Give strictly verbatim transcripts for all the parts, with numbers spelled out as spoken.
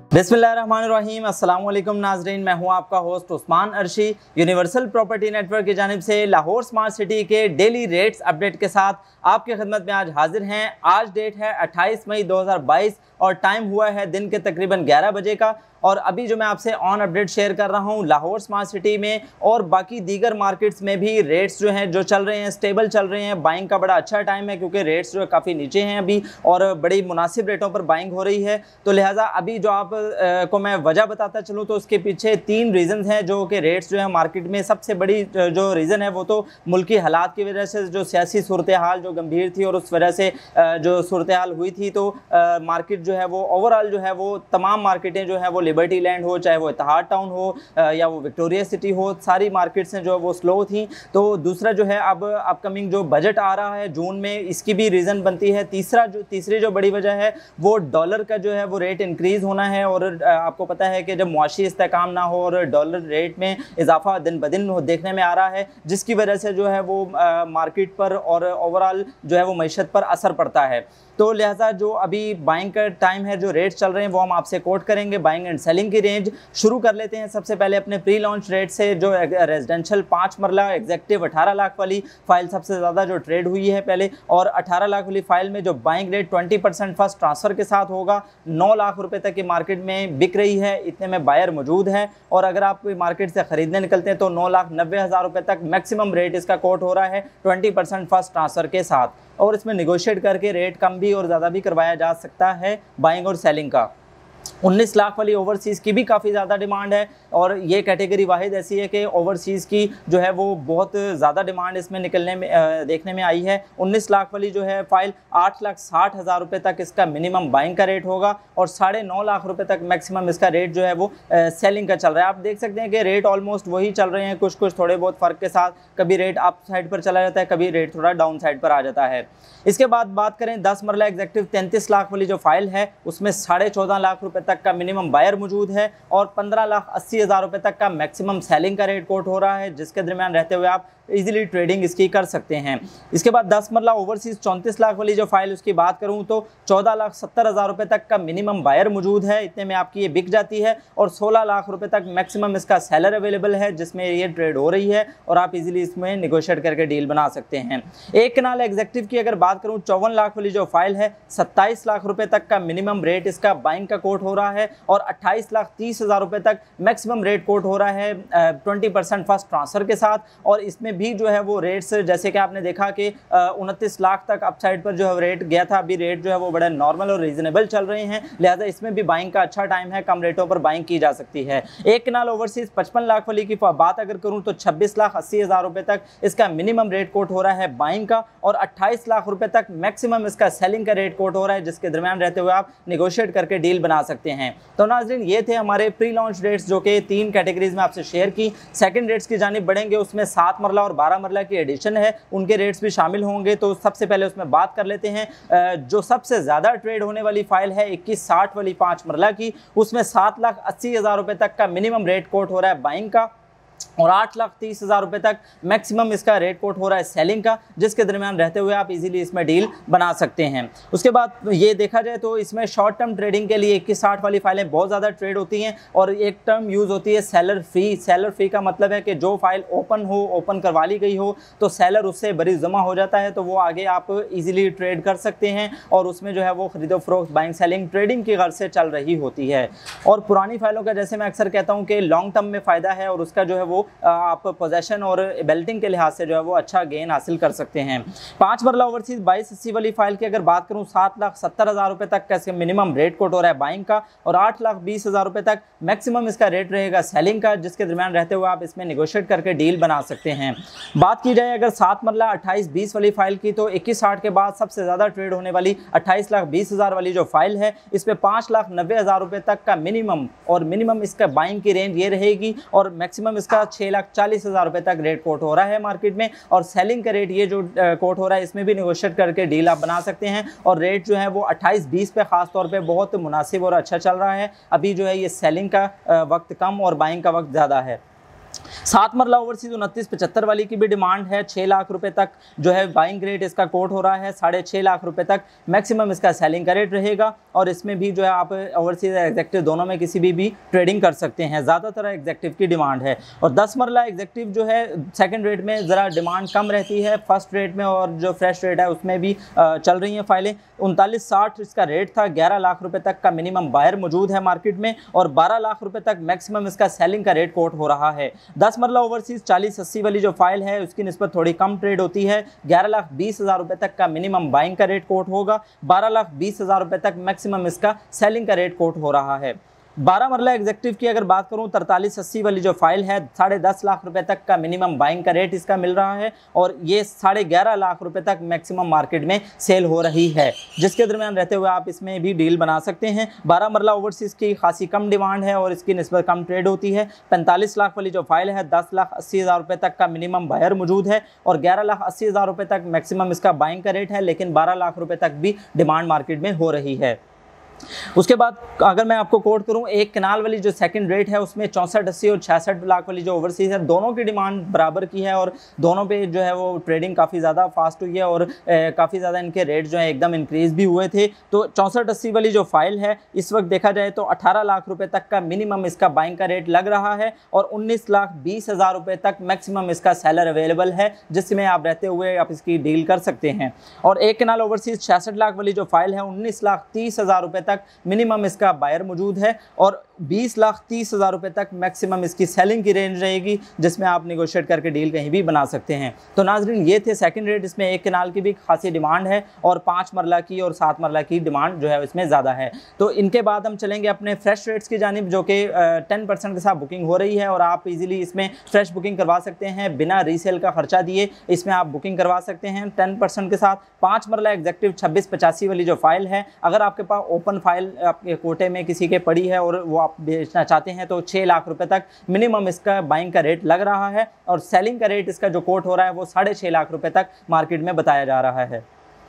बिस्मिल्लाहिर्रहमानिर्रहीम अस्सलाम वालेकुम नाजरीन, मैं हूं आपका host Usman Arshi. Universal property network की जानिब से लाहौर स्मार्ट सिटी के डेली रेट्स अपडेट के साथ आपके खिदमत में आज हाजिर हैं। आज डेट है अट्ठाईस मई दो हज़ार बाईस और टाइम हुआ है दिन के तकरीबन ग्यारह बजे का। और अभी जो मैं आपसे ऑन अपडेट शेयर कर रहा हूं लाहौर स्मार्ट सिटी में और बाकी दीगर मार्केट्स में भी रेट्स जो हैं जो चल रहे हैं स्टेबल चल रहे हैं। बाइंग का बड़ा अच्छा टाइम है क्योंकि रेट्स जो है काफ़ी नीचे हैं अभी और बड़ी मुनासिब रेटों पर बाइंग हो रही है। तो लिहाजा अभी जो आप आ, को मैं वजह बताता चलूँ तो उसके पीछे तीन रीज़न हैं जो कि रेट्स जो है मार्केट में सबसे बड़ी जो रीज़न है वो तो मुल्की हालात की वजह से जो सियासी सूरत हाल जो गंभीर थी और उस वजह से जो सूरत हाल हुई थी तो मार्केट जो है वो ओवरऑल जो है वो तमाम मार्केटें जो है वो लिबर्टी लैंड हो, चाहे वो इत्तेहाद टाउन हो या वो विक्टोरिया सिटी हो, सारी मार्केट्स हैं जो वो स्लो थी। तो दूसरा जो है अब अपकमिंग जो बजट आ रहा है जून में, इसकी भी रीज़न बनती है। तीसरा जो तीसरी जो बड़ी वजह है वो डॉलर का जो है वो रेट इंक्रीज़ होना है। और आपको पता है कि जब मुआशी इस्तेहकाम ना हो और डॉलर रेट में इजाफा दिन ब दिन देखने में आ रहा है जिसकी वजह से जो है वो मार्केट पर और ओवरऑल जो है वो मईशत पर असर पड़ता है। तो लिहाजा जो अभी बाइंग का टाइम है, जो रेट्स चल रहे हैं वो हम आपसे कोट करेंगे। बाइंग एंड सेलिंग की रेंज शुरू कर लेते हैं सबसे पहले अपने प्री लॉन्च रेट से। जो रेजिडेंशियल पाँच मरला एग्जेक्टिव अठारह लाख वाली फ़ाइल सबसे ज़्यादा जो ट्रेड हुई है पहले, और अठारह लाख वाली फ़ाइल में जो buying rate twenty percent first transfer के साथ होगा, नौ लाख रुपये तक की मार्केट में बिक रही है। इतने में बायर मौजूद है और अगर आप मार्केट से ख़रीदने निकलते हैं तो नौ लाख नब्बे हज़ार रुपये तक मैक्सिमम रेट इसका कोट हो रहा है ट्वेंटी परसेंट फर्स्ट ट्रांसफ़र के साथ। और इसमें निगोशिएट करके रेट कम भी और ज़्यादा भी करवाया जा सकता है बाइंग और सेलिंग का। उन्नीस लाख वाली ओवरसीज़ की भी काफ़ी ज़्यादा डिमांड है और ये कैटेगरी वाहिद ऐसी है कि ओवरसीज़ की जो है वो बहुत ज़्यादा डिमांड इसमें निकलने में आ, देखने में आई है। उन्नीस लाख वाली जो है फ़ाइल आठ लाख साठ हज़ार रुपये तक इसका मिनिमम बाइंग का रेट होगा और साढ़े नौ लाख रुपये तक मैक्सिमम इसका रेट जो है वो आ, सेलिंग का चल रहा है। आप देख सकते हैं कि रेट ऑलमोस्ट वही चल रहे हैं, कुछ कुछ थोड़े बहुत फ़र्क के साथ। कभी रेट अप साइड पर चला जाता है, कभी रेट थोड़ा डाउन साइड पर आ जाता है। इसके बाद बात करें दस मरला एग्जेक्टिव तैंतीस लाख वाली जो फ़ाइल है उसमें साढ़े चौदह लाख रुपये तक का मिनिमम बायर मौजूद है और पंद्रह लाख अस्सी हज़ार रुपये तक का मैक्सिमम सेलिंग का रेट कोट हो रहा है, जिसके दरमियान रहते हुए आप इजीली ट्रेडिंग इसकी कर सकते हैं। इसके बाद दस मरला ओवरसीज़ चौंतीस लाख वाली जो फाइल उसकी बात करूं तो चौदह लाख सत्तर हज़ार रुपये तक का मिनिमम बायर मौजूद है, इतने में आपकी ये बिक जाती है और सोलह लाख रुपये तक मैक्सिमम इसका सेलर अवेलेबल है जिसमें ये ट्रेड हो रही है और आप इजीली इसमें निगोशिएट करके डील बना सकते हैं। एक कनाल एग्जेक्टिव की अगर बात करूँ चौवन लाख वाली जो फाइल है सत्ताईस लाख रुपये तक का मिनिमम रेट इसका बाइंग का कोट हो रहा है और अट्ठाईस लाख तीस हज़ार रुपये तक मैक्सिमम रेट कोट हो रहा है ट्वेंटी परसेंट फर्स्ट ट्रांसफ़र के साथ। और इसमें भी जो है वो रेट्स जैसे कि आपने देखा कि उनतीस लाख तक अपसाइड पर जो है रेट गया था, अभी रेट जो है वो बड़ा नॉर्मल और रीजनेबल चल रहे हैं, लिहाजा इसमें भी बाइंग का अच्छा टाइम है, कम रेटों पर बाइंग की जा सकती है। एक कनाल ओवरसीज पचपन लाख वाली की बात अगर करूं तो छब्बीस लाख अस्सी हज़ार रुपये तक इसका मिनिमम रेट कोट हो रहा है बाइंग का और अट्ठाईस लाख रुपये तक मैक्सिमम इसका सेलिंग का रेट कोट हो रहा है, जिसके दरमियान रहते हुए आप निगोशिएट करके डील बना सकते हैं। तो नाज़रीन ये थे हमारे प्री लॉन्च रेट्स जो कि तीन कैटेगरीज में आपसे शेयर की। सेकंड रेट्स की जानिब बढ़ेंगे, उसमें सात मरला और बारह मरला की एडिशन है, उनके रेट्स भी शामिल होंगे। तो सबसे पहले उसमें बात कर लेते हैं जो सबसे ज़्यादा ट्रेड होने वाली फाइल है इक्कीस साठ वाली पाँच मरला की, उसमें सात लाख अस्सी हज़ार रुपये तक का मिनिमम रेट कोट हो रहा है बाइंग का और आठ लाख तीस हज़ार रुपये तक मैक्सिमम इसका रेट कोट हो रहा है सेलिंग का, जिसके दरमियान रहते हुए आप इजीली इसमें डील बना सकते हैं। उसके बाद ये देखा जाए तो इसमें शॉर्ट टर्म ट्रेडिंग के लिए इक्कीस साठ वाली फाइलें बहुत ज़्यादा ट्रेड होती हैं और एक टर्म यूज़ होती है सेलर फी। सेलर फी का मतलब है कि जो फाइल ओपन हो, ओपन करवा ली गई हो तो सेलर उससे बरी जमा हो जाता है, तो वो आगे आप ईजिली ट्रेड कर सकते हैं और उसमें जो है वो खरीदो फरोख्त बाइंग सेलिंग ट्रेडिंग की गर्ज से चल रही होती है। और पुरानी फाइलों का जैसे मैं अक्सर कहता हूँ कि लॉन्ग टर्म में फ़ायदा है और उसका जो है वो आप पोजेशन और बेल्टिंग के लिहाज से जो है वो अच्छा गेन हासिल कर सकते हैं। पाँच मरला ओवरसीज बाईस अस्सी वाली फाइल की अगर बात करूं सात लाख सत्तर हज़ार रुपये तक का इसका मिनिमम रेट कोट हो रहा है बाइंग का और आठ लाख बीस हज़ार रुपये तक मैक्सिमम इसका रेट रहेगा सेलिंग का, जिसके दरमियान रहते हुए आप इसमें निगोशिएट करके डील बना सकते हैं। बात की जाए अगर सात मरला अट्ठाईस बीस वाली फाइल की तो इक्कीस साठ के बाद सबसे ज़्यादा ट्रेड होने वाली अट्ठाईस लाख बीस हज़ार वाली जो फाइल है इस पर पाँच लाख नब्बे हज़ार रुपये तक का मिनिमम और मिनिमम इसका बाइंग की रेंज ये रहेगी और मैक्सिमम इसका छः लाख चालीस हज़ार रुपये तक रेट कोट हो रहा है मार्केट में। और सेलिंग का रेट ये जो कोट हो रहा है इसमें भी निगोशिएट करके डील आप बना सकते हैं और रेट जो है वो अट्ठाईस बीस पे खास तौर पे बहुत मुनासिब और अच्छा चल रहा है। अभी जो है ये सेलिंग का वक्त कम और बाइंग का वक्त ज़्यादा है। सात मरला ओवरसीज उनतीस पचहत्तर वाली की भी डिमांड है। छः लाख रुपए तक जो है बाइंग रेट इसका कोट हो रहा है। साढ़े छः लाख रुपए तक मैक्सिमम इसका सेलिंग का रेट रहेगा और इसमें भी जो है आप ओवरसीज एग्जेक्टिव दोनों में किसी भी भी ट्रेडिंग कर सकते हैं। ज़्यादातर एग्जेक्टिव की डिमांड है और दस मरला एग्जेक्टिव जो है सेकेंड रेट में ज़रा डिमांड कम रहती है। फर्स्ट रेट में और जो फ्रेश रेट है उसमें भी चल रही हैं फाइलें। उनतालीस साठ इसका रेट था। ग्यारह लाख रुपए तक का मिनिमम बायर मौजूद है मार्केट में और बारह लाख रुपए तक मैक्सिमम इसका सेलिंग का रेट कोट हो रहा है। दस मरला ओवरसीज चालीस अस्सी वाली जो फाइल है उसकी निस्बत थोड़ी कम ट्रेड होती है। ग्यारह लाख बीस हज़ार रुपए तक का मिनिमम बाइंग का रेट कोट होगा। बारह लाख बीस हज़ार रुपए तक मैक्सिमम इसका सेलिंग का रेट कोट हो रहा है। बारह मरला एग्जेक्टिव की अगर बात करूं तरतालीस अस्सी वाली जो फाइल है साढ़े दस लाख रुपए तक का मिनिमम बाइंग का रेट इसका मिल रहा है और ये साढ़े ग्यारह लाख रुपए तक मैक्सिमम मार्केट में सेल हो रही है, जिसके दरमियान रहते हुए आप इसमें भी डील बना सकते हैं। बारह मरला ओवरसीज की खासी कम डिमांड है और इसकी निस्बत कम ट्रेड होती है। पैंतालीस लाख वाली जो फाइल है दस लाख अस्सी हज़ार रुपये तक का मिनिमम बायर मौजूद है और ग्यारह लाख अस्सी हज़ार रुपये तक मैक्सिमम इसका बाइंग का रेट है, लेकिन बारह लाख रुपये तक भी डिमांड मार्केट में हो रही है। उसके बाद अगर मैं आपको कोट करूं एक कनाल वाली जो सेकंड रेट है उसमें चौंसठ अस्सी और छियासठ लाख वाली जो ओवरसीज है दोनों की डिमांड बराबर की है और दोनों पे जो है वो ट्रेडिंग काफ़ी ज़्यादा फास्ट हुई है और काफ़ी ज़्यादा इनके रेट जो है एकदम इंक्रीज़ भी हुए थे। तो चौंसठ अस्सी वाली जो फाइल है इस वक्त देखा जाए तो अठारह लाख रुपये तक का मिनिमम इसका बाइंग का रेट लग रहा है और उन्नीस लाख बीस हज़ार रुपये तक मैक्सिमम इसका सेलर अवेलेबल है, जिसमें आप रहते हुए आप इसकी डील कर सकते हैं। और एक कनाल ओवरसीज छियासठ लाख वाली जो फाइल है उन्नीस लाख तीस हज़ार रुपये तक मिनिमम इसका बायर मौजूद है और बीस लाख तीस हज़ार रुपये तक मैक्सिमम इसकी सेलिंग की रेंज रहेगी, जिसमें आप निगोशिएट करके डील कहीं भी बना सकते हैं। तो नाजरीन ये थे सेकंड रेट, इसमें एक कनाल की भी खासी डिमांड है और पाँच मरला की और सात मरला की डिमांड जो है इसमें ज़्यादा है। तो इनके बाद हम चलेंगे अपने फ्रेश रेट्स की जानिब, जो कि टेन परसेंट के साथ बुकिंग हो रही है और आप इजीली इसमें फ्रेश बुकिंग करवा सकते हैं बिना रीसेल का खर्चा दिए। इसमें आप बुकिंग करवा सकते हैं टेन परसेंट के साथ। पाँच मरला एग्जेक्टिव छब्बीस पचासी वाली जो फाइल है, अगर आपके पास ओपन फाइल आपके कोटे में किसी के पड़ी है और वो आप बेचना चाहते हैं तो छः लाख रुपए तक मिनिमम इसका बाइंग का रेट लग रहा है और सेलिंग का रेट इसका जो कोट हो रहा है वो साढ़े छः लाख रुपए तक मार्केट में बताया जा रहा है।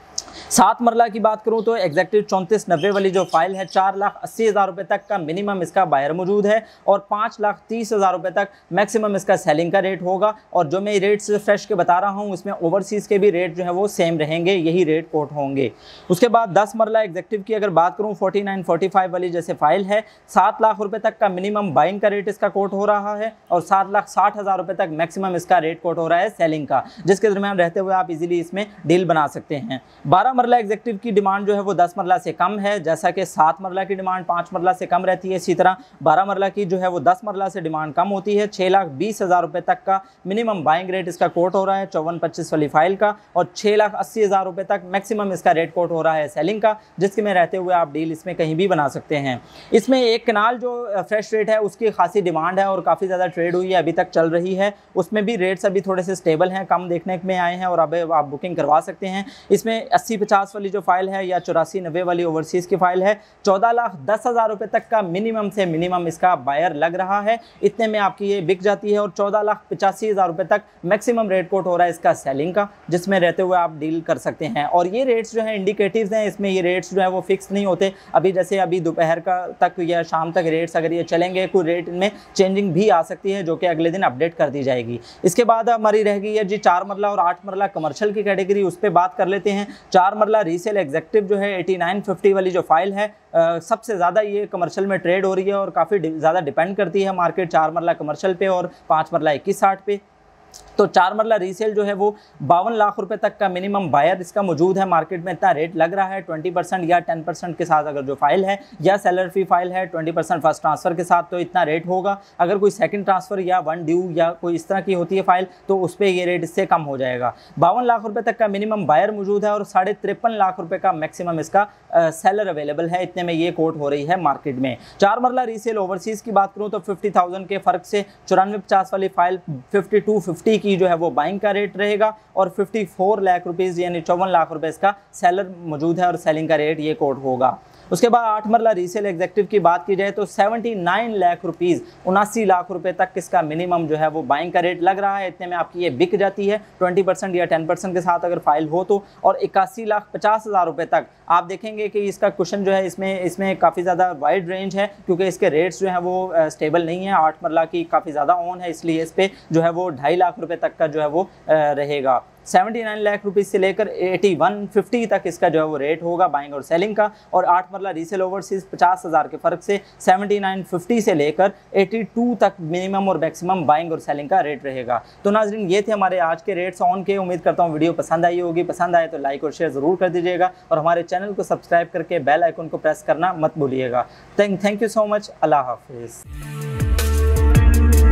सात मरला की बात करूं तो एग्जेक्टिव चौंतीस नब्बे वाली जो फाइल है चार लाख अस्सी हज़ार रुपये तक का मिनिमम इसका बायर मौजूद है और पाँच लाख तीस हज़ार रुपये तक मैक्सिमम इसका सेलिंग का रेट होगा। और जो मैं रेट्स फ्रेश के बता रहा हूं उसमें ओवरसीज़ के भी रेट जो है वो सेम रहेंगे, यही रेट कोट होंगे। उसके बाद दस मरला एग्जेक्टिव की अगर बात करूँ फोर्टी नाइन फोर्टी फाइव वाली जैसे फाइल है सात लाख रुपये तक का मिनिमम बाइंग का रेट इसका कोट हो रहा है और सात लाख साठ हज़ार रुपये तक मैक्सिमम इसका रेट कोट हो रहा है सेलिंग का, जिसके दरमियान रहते हुए आप इजीली इसमें डील बना सकते हैं। बारह मरला एग्जेक्टिव की डिमांड जो है वो दस मरला से कम है, जैसा कि सात मरला की डिमांड पाँच मरला से कम रहती है, इसी तरह बारह मरला की जो है वो दस मरला से डिमांड कम होती है। छः लाख बीस हज़ार रुपये तक का मिनिमम बाइंग रेट इसका कोट हो रहा है चौवन पच्चीस वाली फाइल का और छः लाख अस्सी हज़ार रुपये तक मैक्सिमम इसका रेट कोट हो रहा है सेलिंग का, जिसके में रहते हुए आप डील इसमें कहीं भी बना सकते हैं। इसमें एक कनाल जो फ्रेश रेट है उसकी खासी डिमांड है और काफ़ी ज़्यादा ट्रेड हुई है, अभी तक चल रही है। उसमें भी रेट्स अभी थोड़े से स्टेबल हैं, कम देखने में आए हैं और अब आप बुकिंग करवा सकते हैं। इसमें अस्सी पचास वाली जो फाइल है या चौरासी नब्बे वाली ओवरसीज़ की फाइल है चौदह लाख दस हज़ार रुपये तक का मिनिमम से मिनिमम इसका बायर लग रहा है, इतने में आपकी ये बिक जाती है और चौदह लाख पचासी हज़ार रुपये तक मैक्सिमम रेट कोट हो रहा है इसका सेलिंग का, जिसमें रहते हुए आप डील कर सकते हैं। और ये रेट्स जो है इंडिकेटिव्स हैं, इसमें ये रेट्स जो है वो फिक्स नहीं होते। अभी जैसे अभी दोपहर का तक या शाम तक रेट्स अगर ये चलेंगे कोई रेट इनमें चेंजिंग भी आ सकती है, जो कि अगले दिन अपडेट कर दी जाएगी। इसके बाद हमारी रह गई है जी चार मरला और आठ मरला कमर्शियल की कैटेगरी, उस पर बात कर लेते हैं। चार मरला रीसेल एग्जेक्टिव जो है एटी नाइन फिफ्टी वाली जो फाइल है आ, सबसे ज़्यादा ये कमर्शियल में ट्रेड हो रही है और काफ़ी ज़्यादा डिपेंड करती है मार्केट चार मरला कमर्शियल पे और पाँच मरला इक्कीस साठ पे। तो चार मरला रीसेल जो है वो बावन लाख रुपए तक का मिनिमम बायर इसका मौजूद है मार्केट में, इतना रेट लग रहा है। ट्वेंटी परसेंट या टेन परसेंट के साथ अगर जो फाइल है या सेलर फी फाइल है ट्वेंटी परसेंट फर्स्ट ट्रांसफ़र के साथ तो इतना रेट होगा। अगर कोई सेकंड ट्रांसफ़र या वन ड्यू या कोई इस तरह की होती है फाइल तो उस पर ये रेट इससे कम हो जाएगा। बावन लाख रुपये तक का मिनिमम बायर मौजूद है और साढ़े तिरपन लाख रुपये का मैक्सिमम इसका सेलर अवेलेबल है, इतने में ये कोट हो रही है मार्केट में। चार मरला रीसेल ओवरसीज़ की बात करूँ तो फिफ्टी थाउजेंड के फ़र्क से चौरानवे पचास वाली फाइल फिफ्टी टू फिफ्टी की जो है वो बाइंग का रेट रहेगा और चौवन लाख रुपीस यानी चौवन लाख रुपए इसका सेलर मौजूद है और सेलिंग का रेट ये कोट होगा। उसके बाद आठ मरला रीसेल एग्जेक्टिव की बात की जाए तो उन्यासी लाख रुपीस उनासी लाख रुपए तक इसका मिनिमम जो है वो बाइंग का रेट लग रहा है। इतने में आपकी ये बिक जाती है ट्वेंटी परसेंट या टेन परसेंट के साथ अगर फाइल हो तो, और इक्यासी लाख पचास हज़ार रुपये तक आप देखेंगे कि इसका क्वेश्चन जो है इसमें इसमें काफ़ी ज़्यादा वाइड रेंज है, क्योंकि इसके रेट्स जो है वो स्टेबल नहीं है। आठ मरला की काफ़ी ज़्यादा ऑन है, इसलिए इस पर जो है वो ढाई लाख रुपये तक का जो है वो रहेगा। उन्यासी लाख रुपीस से लेकर इक्यासी पचास तक इसका जो है वो रेट होगा बाइंग और सेलिंग का। और आठ मरला रीसेल ओवरसीज पचास हज़ार के फ़र्क से उन्यासी पचास से लेकर बयासी तक मिनिमम और मैक्सिमम बाइंग और सेलिंग का रेट रहेगा। तो नाज़रीन ये थे हमारे आज के रेट्स ऑन के। उम्मीद करता हूँ वीडियो पसंद आई होगी। पसंद आए तो लाइक और शेयर ज़रूर कर दीजिएगा और हमारे चैनल को सब्सक्राइब करके बेल आइकन को प्रेस करना मत भूलिएगा। Thank thank you so much. अल्लाह हाफिज़।